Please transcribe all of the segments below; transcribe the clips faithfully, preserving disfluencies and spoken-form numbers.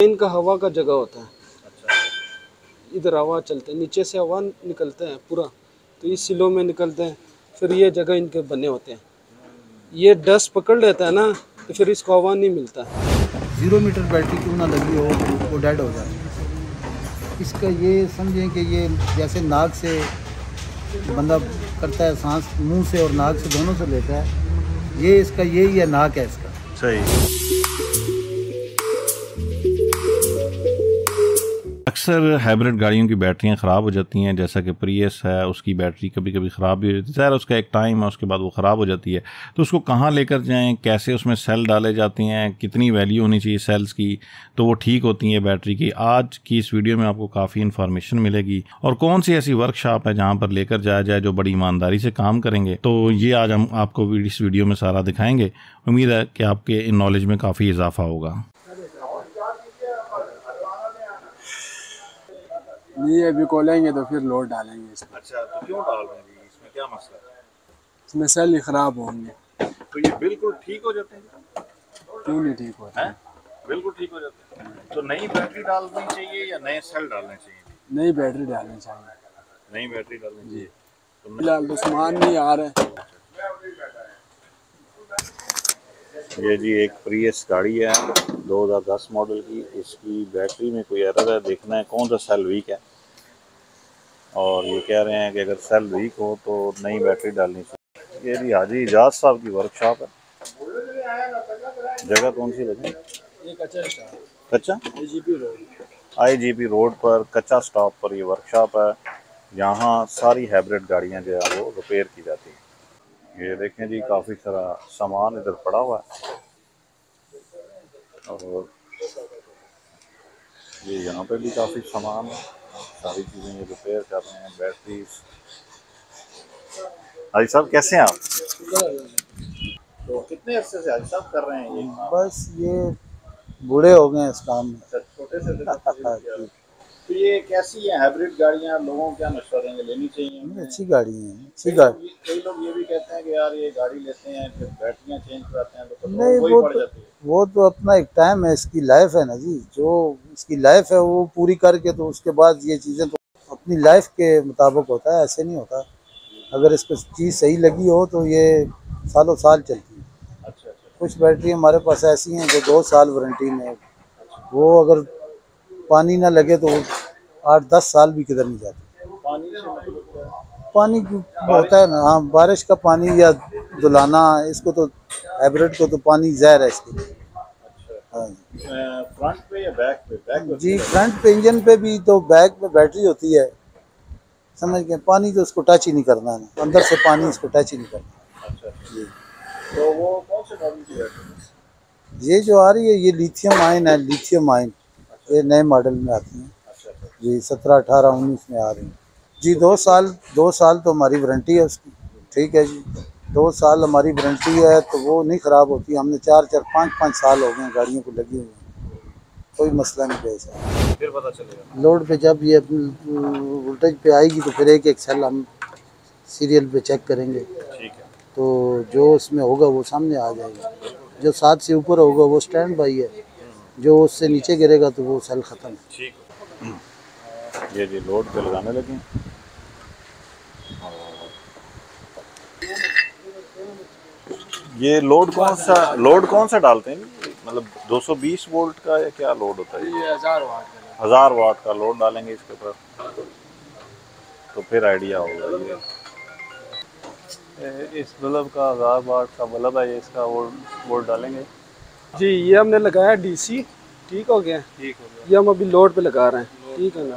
इनका हवा का जगह होता है, इधर हवा चलते हैं, नीचे से हवा निकलते हैं पूरा, तो इस सिलों में निकलते हैं, फिर ये जगह इनके बने होते हैं। ये डस्ट पकड़ लेता है ना, तो फिर इसको हवा नहीं मिलता। ज़ीरो मीटर बैटरी क्यों ना लगी हो वो डेड हो जाती है। इसका ये समझें कि ये जैसे नाक से बंदा करता है सांस, मुंह से और नाक से दोनों से लेता है, ये इसका यही है, नाक है इसका। सही। अक्सर हाइब्रिड गाड़ियों की बैटरियां ख़राब हो जाती हैं, जैसा कि प्रियस है, उसकी बैटरी कभी कभी ख़राब भी हो जाती है। ज़ाहिर उसका एक टाइम है, उसके बाद वो ख़राब हो जाती है। तो उसको कहाँ लेकर जाएं, कैसे उसमें सेल डाले जाते हैं, कितनी वैल्यू होनी चाहिए सेल्स की, तो वो ठीक होती हैं बैटरी की। आज की इस वीडियो में आपको काफ़ी इन्फॉर्मेशन मिलेगी, और कौन सी ऐसी वर्कशॉप है जहाँ पर लेकर जाया जाए जो बड़ी ईमानदारी से काम करेंगे, तो ये आज हम आपको इस वीडियो में सारा दिखाएंगे। उम्मीद है कि आपके इन नॉलेज में काफ़ी इजाफा होगा। नहीं, अभी खोलेंगे तो फिर लोड डालेंगे इसमें। अच्छा, तो क्यों डाल रहे हैं, इसमें क्या मसला है? इसमें सेल ही खराब होंगे। तो ये बिल्कुल ठीक हो जाते हैं? क्यों नहीं ठीक होते हैं? बिल्कुल ठीक हो जाते हैं। तो नई बैटरी डालनी चाहिए या नए सेल डालने चाहिए? नई बैटरी डालनी चाहिए। नई बैटरी डालनी चाहिए। तो फिलहाल तो सामान नहीं आ रहा है। ये जी एक प्रियस गाड़ी है दो हज़ार दस मॉडल की। इसकी बैटरी में कोई एरर है, देखना है कौन सा सेल वीक है, और ये कह रहे हैं कि अगर सेल वीक हो तो नई बैटरी डालनी चाहिए। ये जी हाजी इजाज साहब की वर्कशॉप है। जगह कौन सी लगे? कच्चा आई जी पी रोड पर कच्चा स्टॉप पर ये वर्कशॉप है। यहाँ सारी हाइब्रिड गाड़ियाँ जो है वो रिपेयर की जाती हैं। ये देखें जी, काफ़ी सारा सामान इधर पड़ा हुआ है, और ये यहाँ पे भी काफ़ी सामान है। सारी चीज़ें ये रिपेयर कर रहे हैं, बैटरीज। हाजी साहब कैसे हैं आप? तो कितने अरसे से हाजी साहब कर रहे हैं ये? बस ये बूढ़े हो गए इस काम में। अच्छा, छोटे से। तो ये कैसी है हाइब्रिड गाड़ियाँ, लोगों को क्या मशवरा देंगे, लेनी चाहिए? अच्छी गाड़ी है, अच्छी गाड़ी। कई लोग ये भी कहते हैं कि यार ये गाड़ी लेते हैं फिर बैटरियाँ चेंज कराते हैं तो नहीं, वही वो पड़ तो जाती है। वो तो अपना एक टाइम है, इसकी लाइफ है ना जी, जो इसकी लाइफ है वो पूरी करके तो उसके बाद ये चीज़ें तो अपनी लाइफ के मुताबिक होता है, ऐसे नहीं होता। अगर इसको चीज़ सही लगी हो तो ये सालों साल चलती है। अच्छा अच्छा। कुछ बैटरी हमारे पास ऐसी हैं जो दो साल वारंटी में, वो अगर पानी ना लगे तो आठ दस साल भी किधर नहीं जाती। पानी से मतलब क्या है? पानी होता है ना, हाँ, बारिश का पानी या दुलाना, इसको तो हाइब्रिड को तो पानी जहर है इसके लिए। हाँ फ्रंट पे या बैक पे? बैक पे जी, फ्रंट पे इंजन पे भी, तो बैक में बैटरी होती है, समझ गए। पानी तो उसको टच ही नहीं करना है, अंदर से पानी इसको टच ही नहीं करना। अच्छा जी। तो वो कौन से मॉडल की बैटरी? ये जो आ रही है ये लिथियम आयन है, लिथियम आयन। ये नए मॉडल में आती हैं अच्छा अच्छा। जी, सत्रह अठारह उन्नीस में आ रही हैं जी। दो साल दो साल तो हमारी वारंटी है उसकी, ठीक है जी। दो साल हमारी वारंटी है तो वो नहीं ख़राब होती। हमने चार चार पाँच पाँच साल हो गए गाड़ियों को लगी हुई, कोई मसला नहीं पेश है। फिर पता चलेगा लोड पे जब ये वोल्टेज पे आएगी तो फिर एक एक सेल हम सीरियल पे चेक करेंगे, ठीक है। तो जो उसमें होगा वो सामने आ जाएगा। जो सात से ऊपर होगा वो स्टैंड बाई है, जो उससे नीचे गिरेगा तो वो सेल ख़त्म है। ठीक। ये जी लोड पे लगाने लगे। ये लोड कौन सा लोड कौन सा डालते हैं, मतलब दो सौ बीस वोल्ट का या क्या लोड होता है? ये हजार वाट का हज़ार वाट का लोड डालेंगे इसके ऊपर, तो फिर आइडिया होगा। ये इस बल्ब का हज़ार वाट का बल्ब है, इसका वोल्ट वोल्ट डालेंगे जी। ये हमने लगाया डीसी, ठीक हो गया। ठीक हो गया। ये हम अभी लोड पे लगा रहे हैं, ठीक है ना।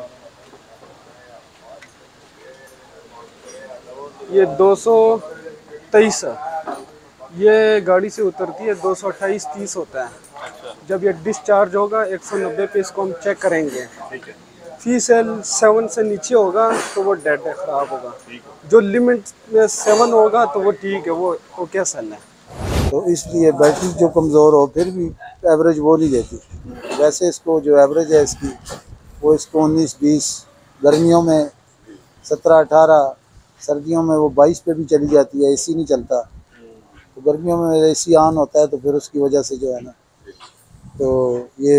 ये दो सौ तेईस है, ये गाड़ी से उतरती है, दो सौ अट्ठाईस तीस होता है। अच्छा। जब ये डिस्चार्ज होगा एक सौ नब्बे पे इसको हम चेक करेंगे। ठीक है। फी सेल सेवन से नीचे होगा तो वो डेड है, ख़राब होगा। ठीक है। जो लिमिट में सेवन होगा तो वो ठीक है, वो ओके सेल है। तो इसलिए बैटरी जो कमज़ोर हो फिर भी एवरेज वो नहीं देती। वैसे इसको जो एवरेज है इसकी, वो इसको उन्नीस बीस, गर्मियों में सत्रह अठारह, सर्दियों में वो बाईस पे भी चली जाती है। एसी नहीं चलता तो गर्मियों में एसी ऑन होता है, तो फिर उसकी वजह से जो है ना, तो ये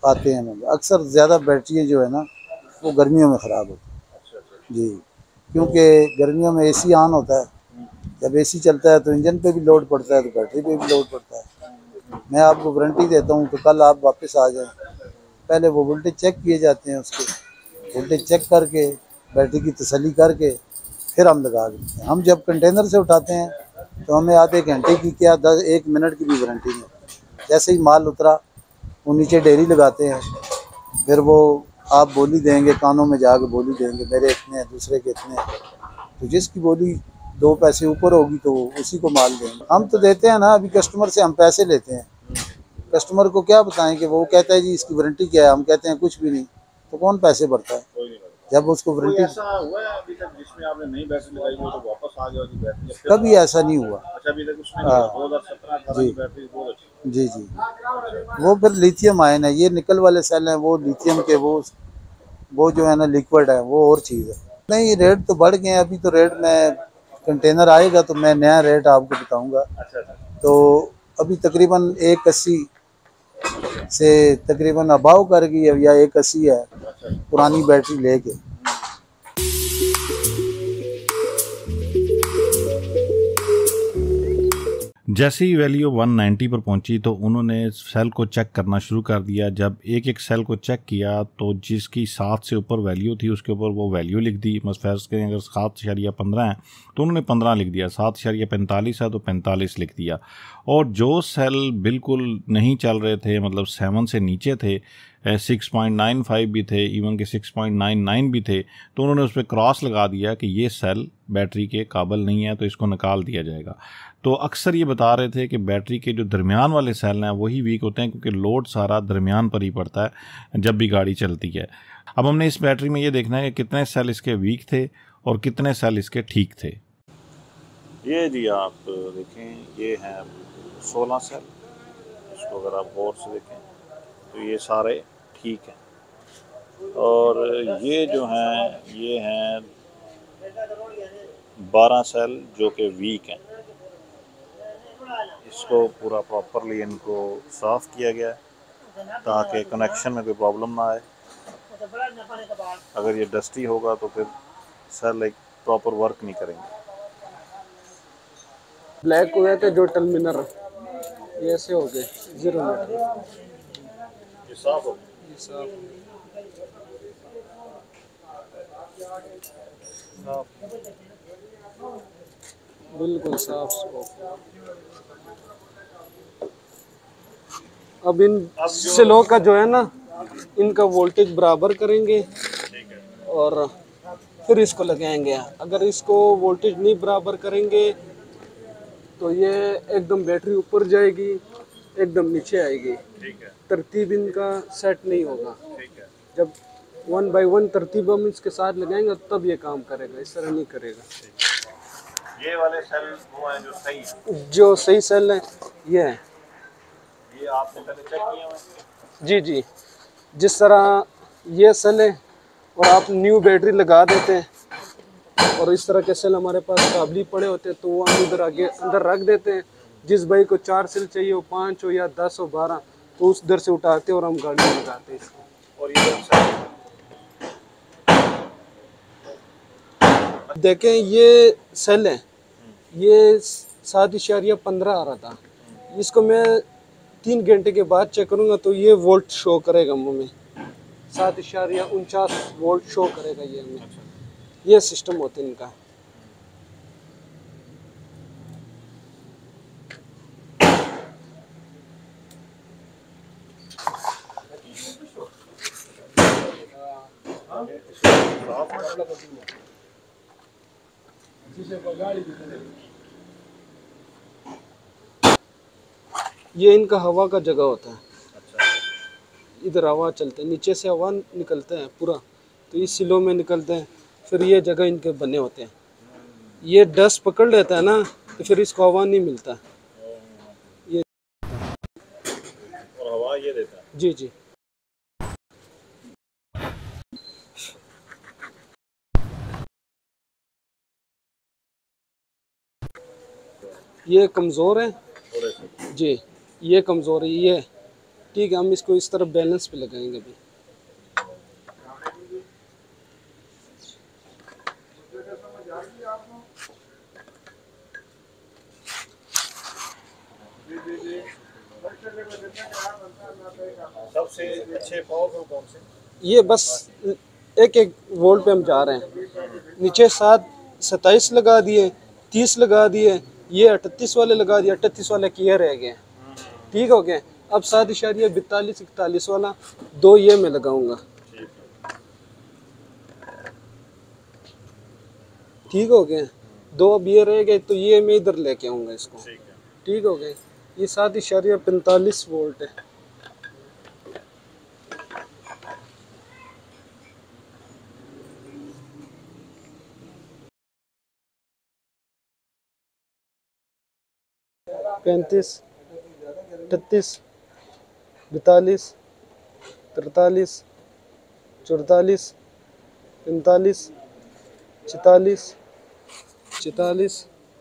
आते हैं मतलब अक्सर ज़्यादा बैटरी जो है ना वो गर्मियों में ख़राब होती है जी, क्योंकि गर्मियों में एसी ऑन होता है, जब एसी चलता है तो इंजन पे भी लोड पड़ता है, तो बैटरी पे भी लोड पड़ता है। मैं आपको वारंटी देता हूँ कि कल आप वापस आ जाएं, पहले वो वोल्टेज चेक किए जाते हैं, उसके वोल्टेज चेक करके बैटरी की तसल्ली करके फिर हम लगा देते हैं। हम जब कंटेनर से उठाते हैं तो हमें आधे घंटे की क्या दस एक मिनट की भी वारंटी नहीं होती। जैसे ही माल उतरा वो नीचे डेयरी लगाते हैं, फिर वो आप बोली देंगे, कानों में जाके बोली देंगे मेरे इतने हैं, दूसरे के इतने हैं, तो जिसकी बोली दो पैसे ऊपर होगी तो उसी को माल देंगे। हम तो देते हैं ना, अभी कस्टमर से हम पैसे लेते हैं, कस्टमर को क्या बताएं कि वो कहता है जी इसकी वारंटी क्या है, हम कहते हैं कुछ भी नहीं, तो कौन पैसे भरता है जब उसको वारंटी। ऐसा हुआ है अभी तक जिसमें आपने नई बैटरी लगाई हो तो वापस आ गया होगी बैटरी? कभी ऐसा नहीं हुआ। अच्छा, अभी तक उसमें नहीं हुआ। दो हज़ार सत्रह अठारह की बैटरी बहुत अच्छी। जी जी, वो फिर लिथियम आयन है, ये निकल वाले सेल हैं, वो लिथियम के, वो वो जो है ना लिक्विड है, वो और चीज़ है। नहीं, रेट तो बढ़ गए हैं, अभी तो रेट में कंटेनर आएगा तो मैं नया रेट आपको बताऊंगा। अच्छा अच्छा। तो अभी तकरीबन एक अस्सी से तकरीबन अबाव कर गई है, या एक अस्सी है पुरानी बैटरी लेके। जैसे ही वैल्यू एक सौ नब्बे पर पहुंची तो उन्होंने सेल को चेक करना शुरू कर दिया। जब एक एक सेल को चेक किया तो जिसकी सात से ऊपर वैल्यू थी उसके ऊपर वो वैल्यू लिख दी। बस फर्ज करें अगर सात शरिया पंद्रह है तो उन्होंने पंद्रह लिख दिया, सात शरिया पैंतालीस है तो पैंतालीस लिख दिया। और जो सेल बिल्कुल नहीं चल रहे थे, मतलब सेवन से नीचे थे, सिक्स पॉइंट नाइन फाइव भी थे, इवन के सिक्स पॉइंट नाइन नाइन भी थे, तो उन्होंने उस पर क्रॉस लगा दिया कि ये सेल बैटरी के काबिल नहीं है तो इसको निकाल दिया जाएगा। तो अक्सर ये बता रहे थे कि बैटरी के जो दरमियान वाले सेल हैं वही वीक होते हैं, क्योंकि लोड सारा दरमियान पर ही पड़ता है जब भी गाड़ी चलती है। अब हमने इस बैटरी में ये देखना है कि कितने सेल इसके वीक थे और कितने सेल इसके ठीक थे। ये जी आप देखें, ये हैं सोलह सेल। इसको अगर आप गौर से देखें तो ये सारे ठीक हैं, और ये जो हैं ये हैं बारह सेल जो कि वीक हैं। इसको पूरा प्रॉपरली इनको साफ़ किया गया है ताकि कनेक्शन में कोई प्रॉब्लम ना आए। अगर ये डस्टी होगा तो फिर सेल एक प्रॉपर वर्क नहीं करेंगे। ब्लैक हुए थे जो टर्मिनल, ये ऐसे हो गए जीरो मीटर। ये साफ हो ये साफ बिल्कुल साफ साफ। अब इन स्लो का जो है ना, इनका वोल्टेज बराबर करेंगे और फिर इसको लगाएंगे। अगर इसको वोल्टेज नहीं बराबर करेंगे तो ये एकदम बैटरी ऊपर जाएगी, एकदम नीचे आएगी। तरतीब इनका सेट नहीं होगा। जब वन बाय वन तरतीब हम इसके साथ लगाएंगे तब ये काम करेगा, इस तरह नहीं करेगा। ये वाले सेल वो हैं जो सही हैं? जो सही सेल है ये है। ये आपने पहले चेक किया हुआ? जी जी, जिस तरह ये सेल है और आप न्यू बैटरी लगा देते हैं और इस तरह के सेल हमारे पास काबली पड़े होते हैं तो वो हम इधर आगे अंदर रख देते हैं। जिस भाई को चार सेल चाहिए हो, पाँच हो या दस हो, बारह, तो उस दर से उठाते हैं और हम गाड़ी में लगाते हैं इसको। और ये देखें ये सेल है, ये सात इशारिया पंद्रह आ रहा था। इसको मैं तीन घंटे के बाद चेक करूँगा तो ये वोल्ट शो करेगा हमें, सात इशारिया उनचास वोल्ट शो करेगा ये हमें। ये सिस्टम होते हैं इनका। ये इनका हवा का जगह होता है। इधर हवा चलते हैं, नीचे से हवा निकलते हैं पूरा, तो इस सिलों में निकलते हैं, फिर ये जगह इनके बने होते हैं। ये डस्ट पकड़ लेता है ना तो फिर इसको हवा नहीं मिलता। ये और हवा ये देता है। जी जी, ये कमज़ोर है जी, ये कमज़ोर है ये, ठीक है, हम इसको इस तरफ बैलेंस पे लगाएंगे अभी। सबसे अच्छे पावर कौन से? ये बस एक एक वोल्ट पे हम जा रहे हैं। नीचे सात सत्ताईस लगा दिए, तीस लगा दिए, ये अठतीस वाले लगा दिए, अठतीस वाले किए रह गए। ठीक हो गया। अब सात इशारिया बैतालीस इकतालीस वाला दो ये मैं लगाऊंगा। ठीक हो गया। दो अब ये रह गए तो ये मैं इधर लेके आऊँगा इसको। ठीक हो गया। ये सात इशारिया पैंतालीस वोल्ट है। पैंतीस, अठतीस, बैतालीस, तरतालीस, चौतालीस, पैंतालीस, छितालीस, छितालीस,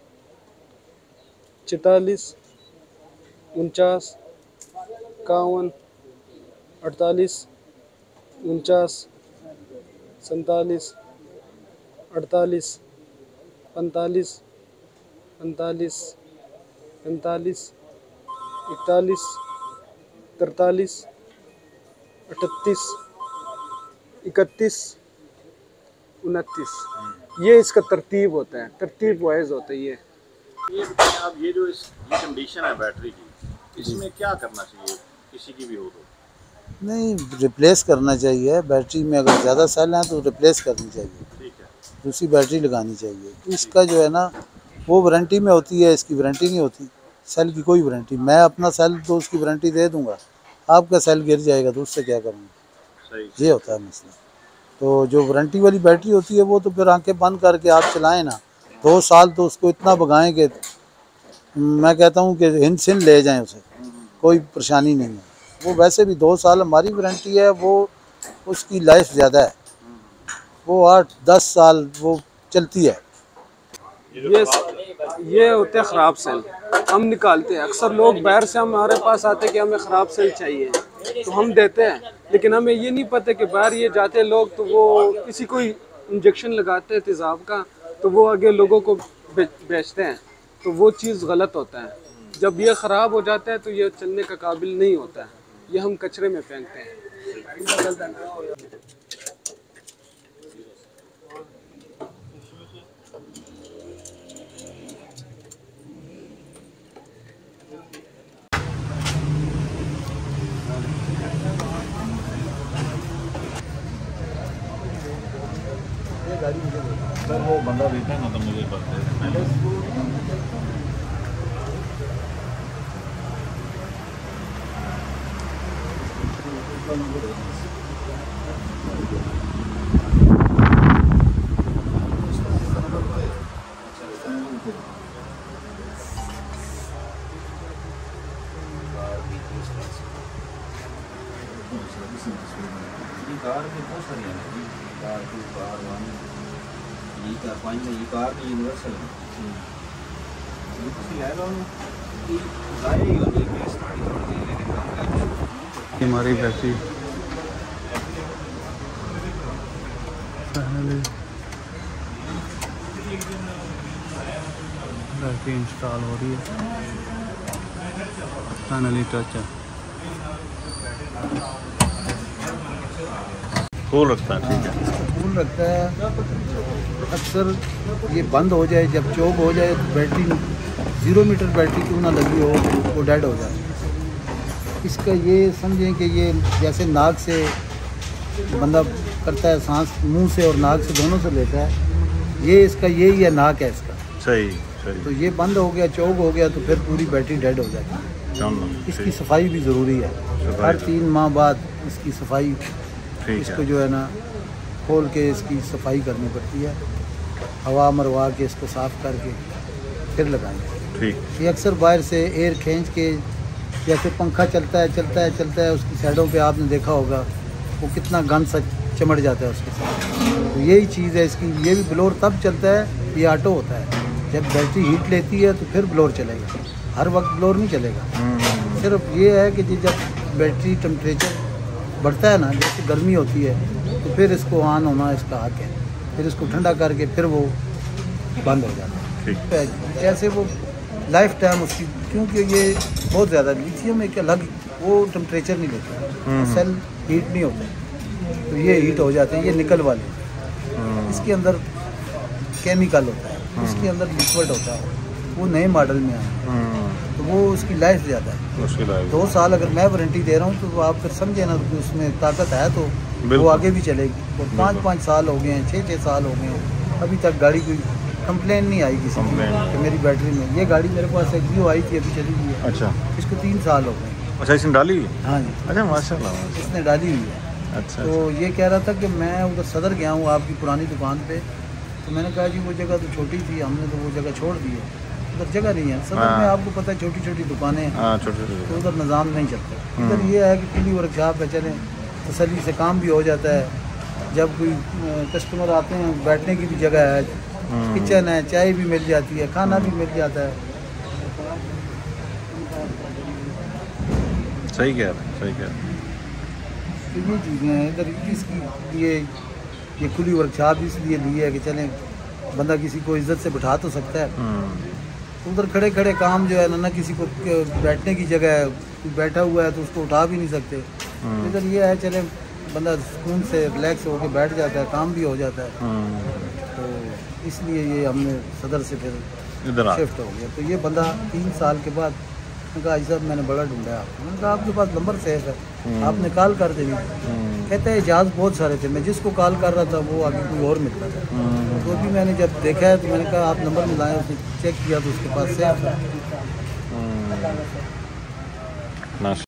छितालीस, उनचास, इक्यावन, अड़तालीस, उनचास, सैंतालीस, अड़तालीस, पैंतालीस, पैंतालीस, पैंतालीस, इकतालीस, तरतालीस, अठतीस, इकतीस, उनतीस। ये इसका तरतीब होता है, तरतीब वाइज होता है। ये ये बताइए आप, ये जो इस ये कंडीशन है बैटरी की, इसमें क्या करना चाहिए किसी की भी हो तो? नहीं, रिप्लेस करना चाहिए। बैटरी में अगर ज़्यादा सेल हैं तो रिप्लेस करनी चाहिए, ठीक है। दूसरी बैटरी लगानी चाहिए। इसका जो है ना वो वारंटी में होती है, इसकी वारंटी नहीं होती। सेल की कोई वारंटी, मैं अपना सेल तो उसकी वारंटी दे दूंगा, आपका सेल गिर जाएगा तो उससे क्या करूँगा। सही। ये होता है मसला। तो जो वारंटी वाली बैटरी होती है वो तो फिर आंखें बंद करके आप चलाएं ना, दो साल तो उसको इतना भगाएं कि मैं कहता हूँ कि हिंद सिंध ले जाएं उसे, कोई परेशानी नहीं है। वो वैसे भी दो साल हमारी वारंटी है, वो उसकी लाइफ ज़्यादा है, वो आठ दस साल वो चलती है। ये ये होते हैं ख़राब सेल, हम निकालते हैं। अक्सर लोग बाहर से हमारे पास आते हैं कि हमें ख़राब सेल चाहिए तो हम देते हैं, लेकिन हमें ये नहीं पता कि बाहर ये जाते लोग तो वो किसी को इंजेक्शन लगाते हैं तेज़ाब का, तो वो आगे लोगों को बेचते हैं, तो वो चीज़ गलत होता है। जब ये ख़राब हो जाता है तो ये चलने का काबिल नहीं होता है, ये हम कचरे में फेंकते हैं। सर वो बंदा देखे ना तो मुझे बताइए। कार में बहुत सारी है, कार टू कार वन, ये कार पाँच में ये कार में यूनिवर्सल है। ये किसी ले लो कि जाए ही होनी बेस्ट हमारी बैटरी पहले बैटरी इंस्टॉल हो रही है, फाइनली टच है। फूल रखता है, ठीक है। फूल रखता है। अक्सर ये बंद हो जाए, जब चौक हो जाए तो बैटरी ज़ीरो मीटर बैटरी क्यों ना लगी हो वो डेड हो जाए। इसका ये समझें कि ये जैसे नाक से बंदा करता है सांस, मुंह से और नाक से दोनों से लेता है, ये इसका यही है, नाक है इसका। सही सही। तो ये बंद हो गया, चौक हो गया तो फिर पूरी बैटरी डेड हो जाती है। इसकी सफाई भी ज़रूरी है, हर तीन माह बाद इसकी सफाई, इसको जो है ना खोल के इसकी सफाई करनी पड़ती है, हवा मरवा के इसको साफ़ करके फिर लगाएंगे। ठीक। ये अक्सर बाहर से एयर खींच के, जैसे पंखा चलता है चलता है चलता है उसकी साइडों पे आपने देखा होगा वो कितना गंद सा चमड़ जाता है उसके साथ। तो यही चीज़ है इसकी। ये भी ब्लोर तब चलता है, ये ऑटो होता है, जब बैटरी हीट लेती है तो फिर ब्लोर चलेगा, हर वक्त ब्लोर नहीं चलेगा। सिर्फ ये है कि जब बैटरी टेम्परेचर बढ़ता है ना, जैसे गर्मी होती है तो फिर इसको ऑन होना इसका हक है, फिर इसको ठंडा करके फिर वो बंद हो जाता है। जैसे वो लाइफ टाइम उसकी, क्योंकि ये बहुत ज़्यादा लिथियम एक अलग वो टेम्परेचर नहीं लेता, सेल हीट नहीं होता, तो ये हीट हो जाते हैं। ये निकल वाले, इसके अंदर केमिकल होता है, इसके अंदर लिक्विड होता है, वो नए मॉडल में आया तो वो उसकी लाइफ ज़्यादा है। उसकी लाइफ दो साल अगर मैं वारंटी दे रहा हूँ तो आप फिर समझे ना कि उसमें ताकत है तो वो आगे भी चलेगी। और पाँच पाँच साल हो गए हैं, छः छः साल हो गए हैं, अभी तक गाड़ी कोई कंप्लेन नहीं आई किसी की कि मेरी बैटरी में। ये गाड़ी मेरे पास एक भी आई थी, अभी चली हुई है। अच्छा, इसको तीन साल हो गए। अच्छा, इसने डाली हुई? हाँ जी, अच्छा, माशाल्लाह, इसने डाली हुई है। अच्छा, तो ये कह रहा था कि मैं उधर सदर गया हूँ आपकी पुरानी दुकान पे, तो मैंने कहा जी वो जगह तो छोटी थी, हमने तो वो जगह छोड़ दी है, उधर जगह नहीं है। सदर में आपको पता है छोटी छोटी दुकानें हैं, हाँ, छोटे छोटे, तो उधर निज़ाम नहीं चलता। इधर ये है कि खुली वर्कशॉप है, चलें तसल्ली से काम भी हो जाता है। जब कोई कस्टमर आते हैं बैठने की भी जगह है, किचन है, चाय भी मिल जाती है, खाना भी मिल जाता है। सही कह रहे हैं, सही कह रहे हैं। तो ये चीज़ें हैं इधर, इसकी लिए ये खुली वर्कशॉप इसलिए ली है कि चलें बंदा किसी को इज्जत से बिठा तो सकता है। उधर खड़े खड़े काम जो है ना, ना किसी को बैठने की जगह है, कोई बैठा हुआ है तो उसको उठा भी नहीं सकते। इधर ये है चले बंदा सुकून से रिलैक्स होकर बैठ जाता है, काम भी हो जाता है। तो इसलिए ये हमने सदर से फिर इधर शिफ्ट हो गया। तो ये बंदा तीन साल के बाद कहा आई साहब मैंने बड़ा ढूंढा है आपको। मैंने कहा आपके पास नंबर सेफ है, आपने कॉल कर देनी। कहते हैं इजाज़ बहुत सारे थे, मैं जिसको कॉल कर रहा था वो आगे कोई और मिलता था। तो भी मैंने जब देखा है तो मैंने कहा आप नंबर मिलाएं, उसने चेक किया तो उसके पास सेफ था।